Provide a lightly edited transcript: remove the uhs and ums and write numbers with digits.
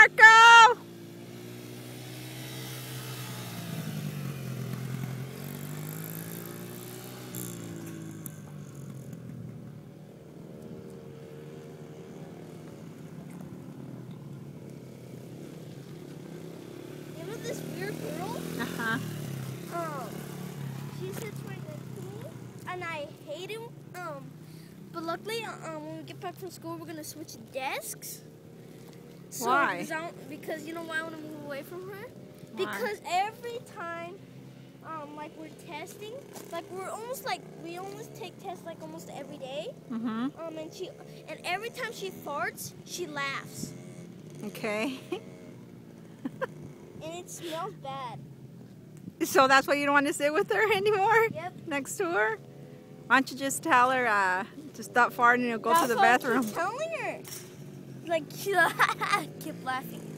Marco! You know this weird girl? Uh-huh. She sits right next to me, and I hate him. But luckily, when we get back from school, we're gonna switch desks. So, Why? Because you know why I want to move away from her? Why? Because every time, like we're testing, like we almost take tests like almost every day. Mm-hmm. And every time she farts, she laughs, Okay. and it smells bad. So that's why you don't want to sit with her anymore? Yep. Next to her? Why don't you just tell her to stop farting and go to the bathroom? That's what I keep telling her. Like she keep laughing.